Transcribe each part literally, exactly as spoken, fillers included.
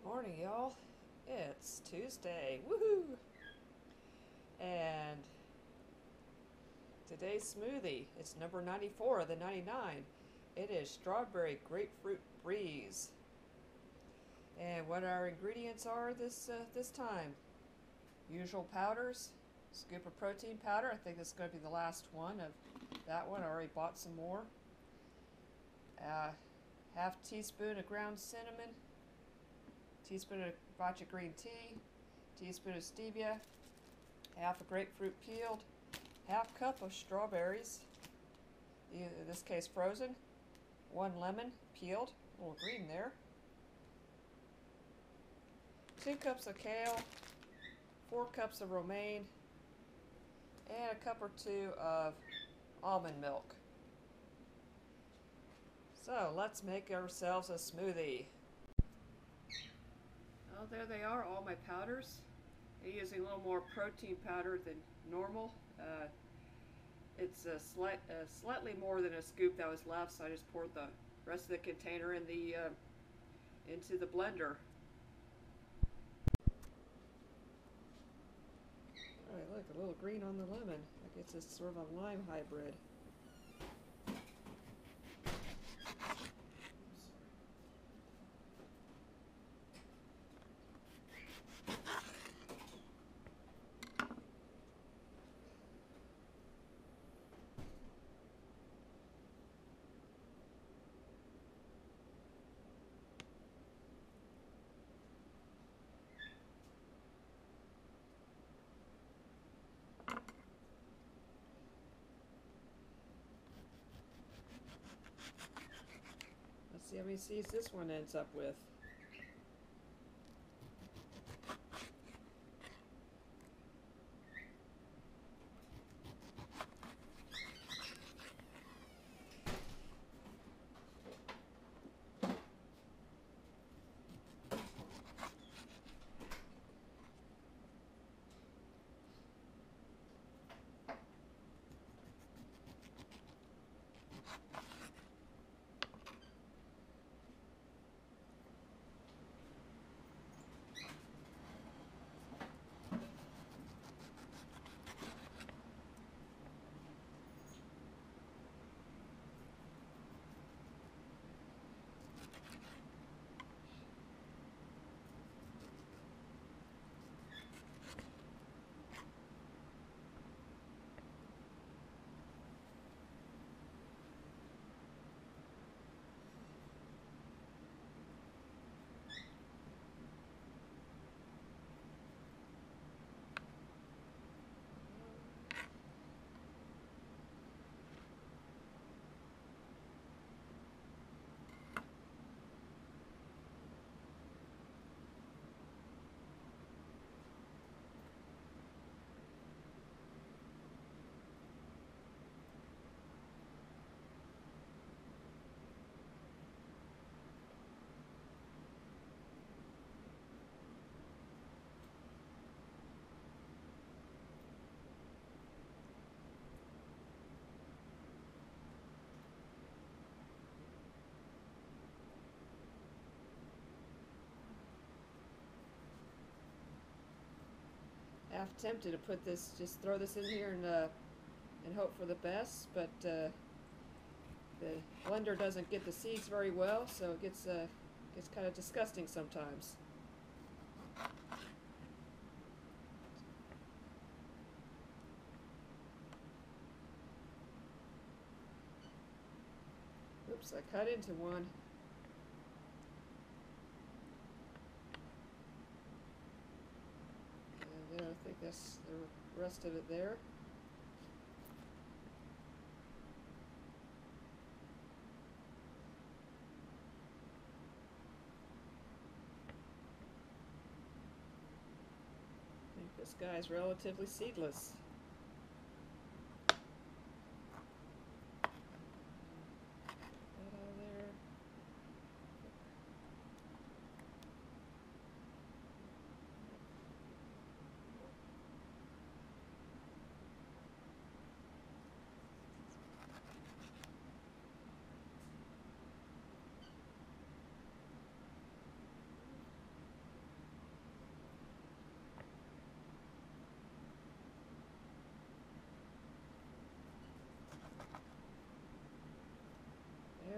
Morning, y'all. It's Tuesday. Woohoo! And today's smoothie, it's number ninety-four of the ninety-nine. It is strawberry grapefruit breeze. And what our ingredients are this uh, this time: usual powders, scoop of protein powder. I think this is going to be the last one of that one. I already bought some more. Uh, half teaspoon of ground cinnamon, teaspoon of matcha green tea, teaspoon of stevia, half a grapefruit peeled, half cup of strawberries, in this case frozen, one lemon peeled, a little green there, two cups of kale, four cups of romaine, and a cup or two of almond milk. So let's make ourselves a smoothie. Oh, there they are, all my powders. I'm using a little more protein powder than normal. Uh, it's a slight, uh, slightly more than a scoop that was left, so I just poured the rest of the container in the uh, into the blender. All right, look, a little green on the lemon. I guess it's sort of a lime hybrid. Let's see how many seeds this one ends up with. Half tempted to put this, just throw this in here and uh, and hope for the best, but uh, the blender doesn't get the seeds very well, so it gets uh, gets kind of disgusting sometimes. Oops, I cut into one. And then I think that's the rest of it there. I think this guy's relatively seedless. That all there.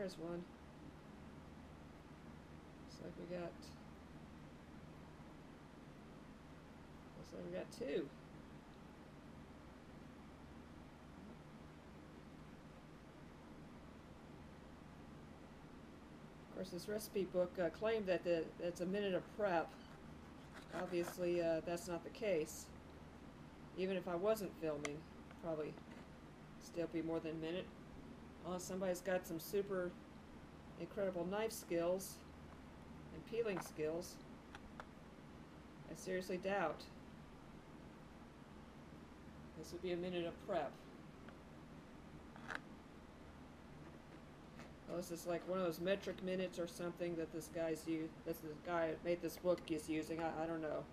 there's one. Looks like we got. Looks like we got two. Of course, this recipe book uh, claimed that the, it's a minute of prep. Obviously, uh, that's not the case. Even if I wasn't filming, probably still be more than a minute. Unless somebody's got some super incredible knife skills and peeling skills. I seriously doubt this would be a minute of prep. Well, this is like one of those metric minutes or something that this guy's used. This the guy that made this book is using. I, I don't know.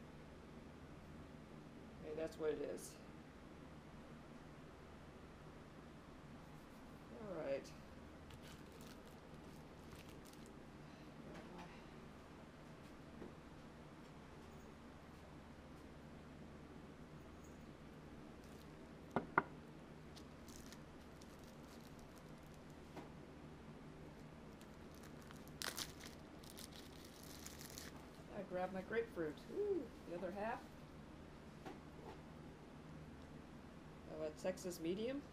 Maybe that's what it is. All right. I grabbed my grapefruit. Ooh, the other half of a Texas medium.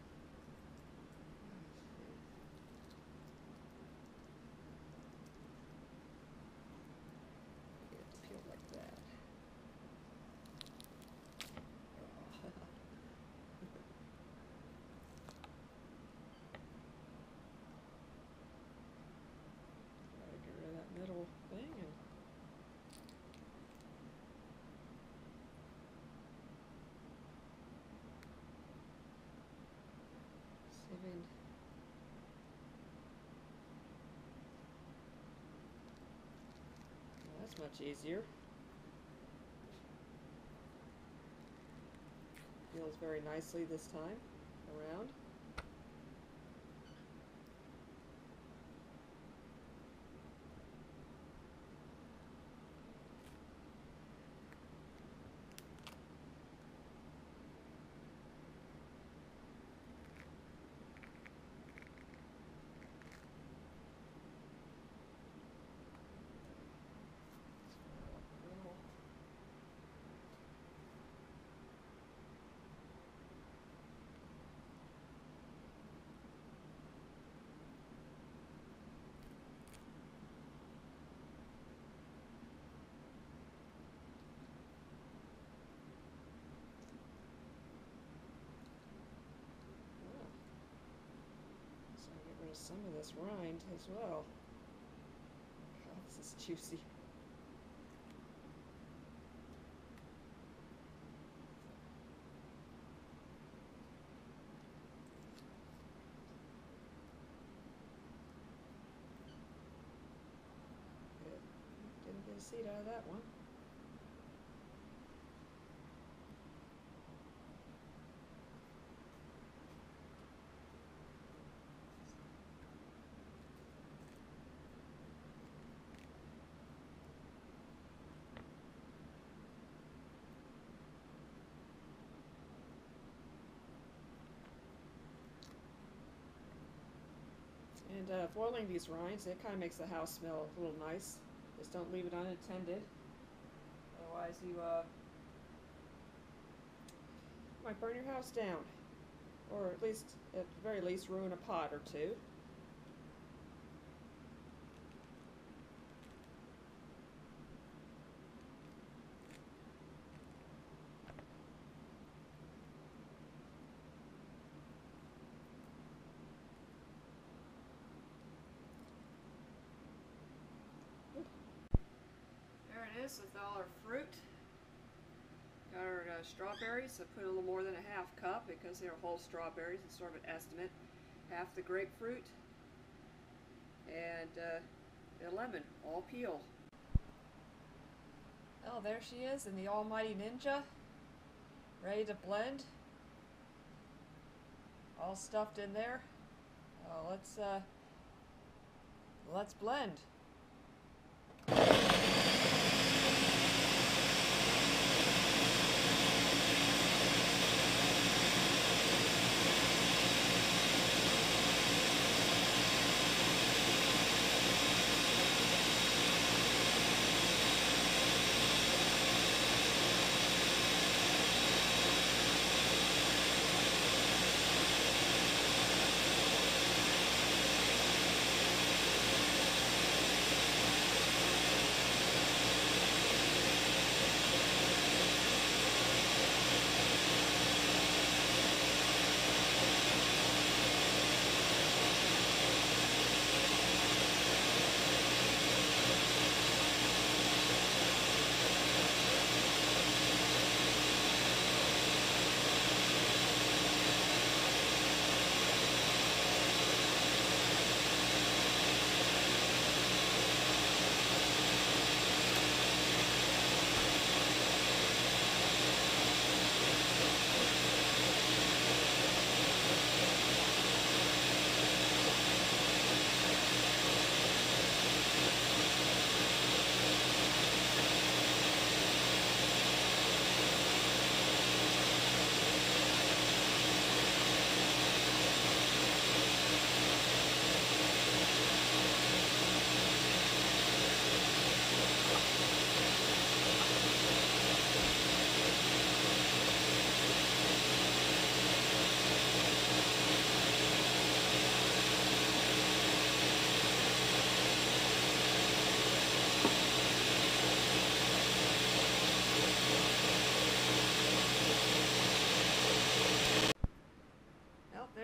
Get it peeled like that. Gotta get rid of that middle thing and sieving. Well, that's much easier. Peels very nicely this time around. Some of this rind as well. God, this is juicy. Good. Didn't get a seed out of that one. And uh, boiling these rinds, it kind of makes the house smell a little nice. Just don't leave it unattended. Otherwise you uh, might burn your house down. Or at least, at the very least, ruin a pot or two. With all our fruit. Got our uh, strawberries. I put a little more than a half cup because they're whole strawberries. It's sort of an estimate. Half the grapefruit and uh, the lemon, all peel. Oh, there she is in the Almighty Ninja, ready to blend. All stuffed in there. Oh, let's uh, let's blend.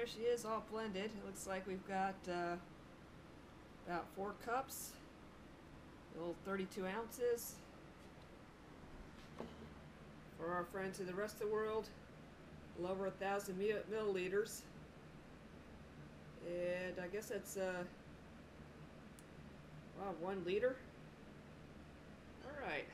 there she is, all blended. It looks like we've got uh, about four cups, a little thirty-two ounces. For our friends in the rest of the world, a little over a thousand milliliters. And I guess that's uh, wow, one liter. All right.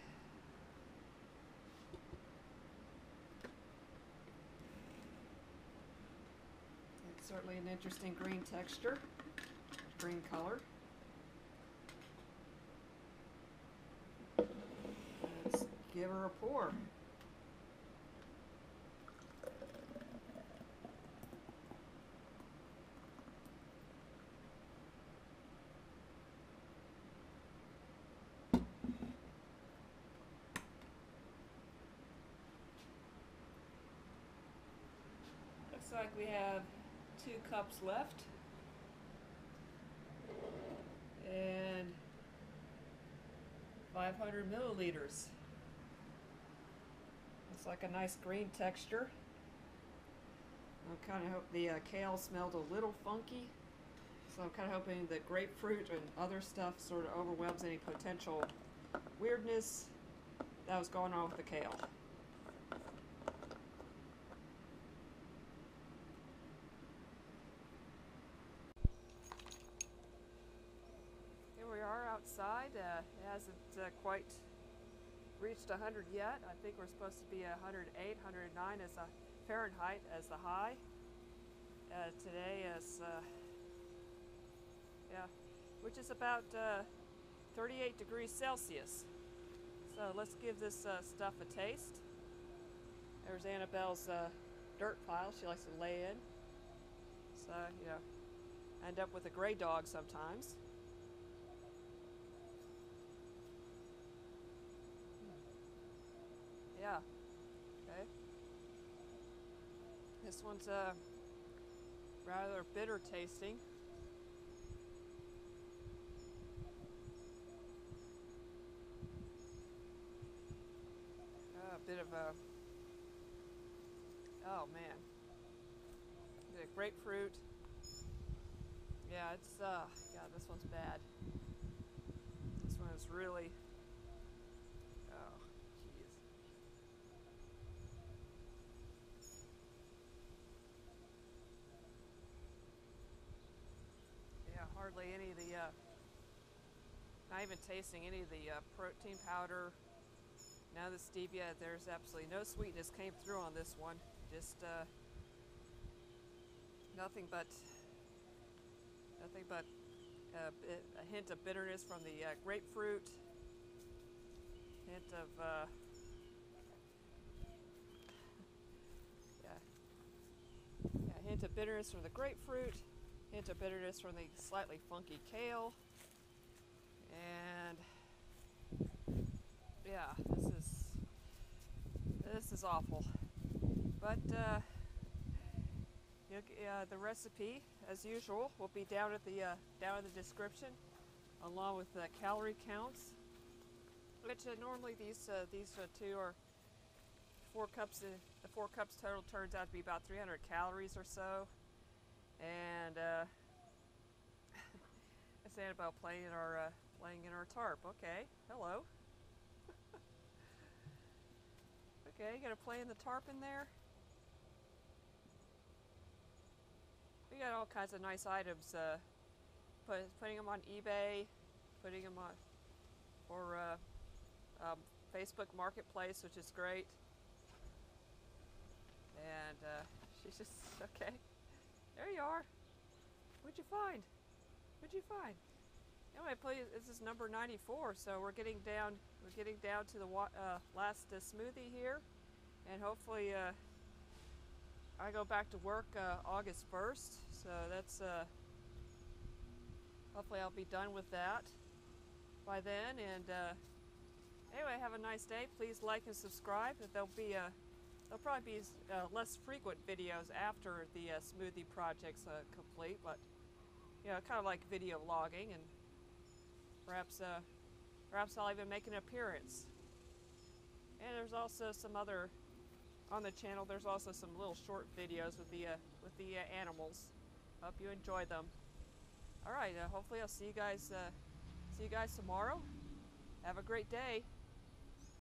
It's certainly an interesting green texture, green color. Let's give her a pour. Looks like we have two cups left, and five hundred milliliters. Looks like a nice green texture. I kind of hope the uh, kale smelled a little funky, so I'm kind of hoping the grapefruit and other stuff sort of overwhelms any potential weirdness that was going on with the kale. Outside, uh, it hasn't uh, quite reached one hundred yet. I think we're supposed to be one hundred eight, one hundred nine as a Fahrenheit as the high. Uh, today is, uh, yeah, which is about uh, thirty-eight degrees Celsius. So let's give this uh, stuff a taste. There's Annabelle's uh, dirt pile she likes to lay in. So, you know, I end up with a gray dog sometimes. Yeah, okay. This one's uh, rather bitter tasting. Uh, a bit of a, oh man, the grapefruit. Yeah, it's, uh, yeah, this one's bad. This one is really, hardly any of the, uh, not even tasting any of the uh, protein powder. Now the stevia, there's absolutely no sweetness came through on this one. Just uh, nothing but, nothing but uh, a hint of bitterness from the uh, grapefruit. Hint of, uh, yeah, yeah, hint of bitterness from the grapefruit. Hint of bitterness from the slightly funky kale, and yeah, this is this is awful. But uh, you know, uh, the recipe, as usual, will be down at the uh, down in the description, along with the calorie counts. Which uh, normally these uh, these uh, two are four cups. Uh, the four cups total turns out to be about three hundred calories or so. And uh, it's Annabelle playing in our uh, playing in our tarp. Okay, hello. Okay, you gonna play in the tarp in there? We got all kinds of nice items. Uh, put, putting them on eBay, putting them on or uh, um, Facebook Marketplace, which is great. And uh, she's just okay. There you are. What'd you find? What'd you find? Anyway, please, this is number ninety-four, so we're getting down. We're getting down to the uh, last uh, smoothie here, and hopefully, uh, I go back to work uh, August first. So that's uh, hopefully I'll be done with that by then. And uh, anyway, have a nice day. Please like and subscribe. There'll be a There'll probably be uh, less frequent videos after the uh, smoothie project's uh, complete, but you know, kind of like video logging, and perhaps, uh, perhaps I'll even make an appearance. And there's also some other on the channel. There's also some little short videos with the uh, with the uh, animals. Hope you enjoy them. All right, uh, hopefully I'll see you guys uh, see you guys tomorrow. Have a great day.